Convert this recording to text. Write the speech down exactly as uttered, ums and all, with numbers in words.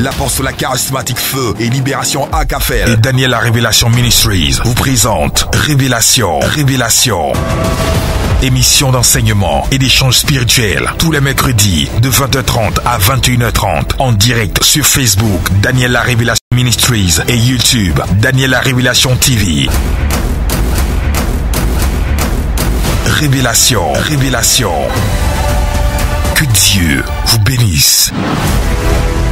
l'apôtre la charismatique Feu et Libération Akafel et Daniel la Révélation Ministries vous présentent Révélation, Révélation. Émission d'enseignement et d'échange spirituel tous les mercredis de vingt heures trente à vingt et une heures trente en direct sur Facebook Daniel la Révélation Ministries et YouTube Daniel la Révélation T V. Révélation, Révélation. Que Dieu vous bénisse.